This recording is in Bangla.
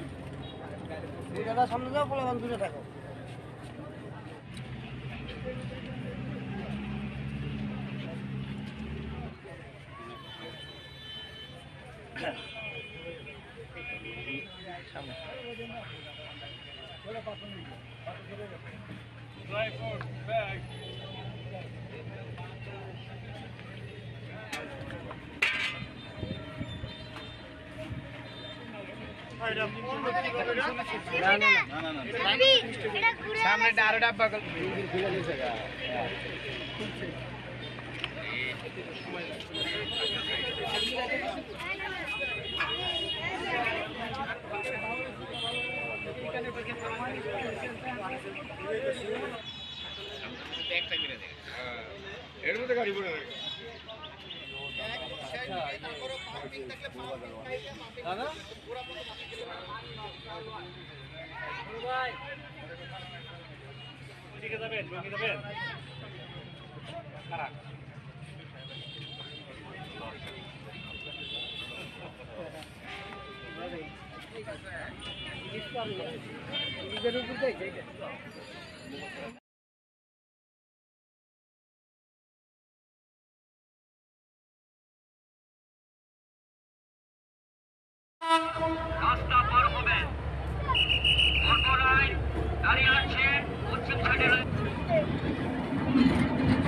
দাদা সামনে যাও, পোলাপান দূরে থাকো। সামনে আরো ডাব্বা এর মধ্যে গাড়ি পড়ে দাদা ঠিক আছে যাবেন খারাপ রাস্তা পার হবেন দাঁড়িয়ে আছে পশ্চিম সাইডে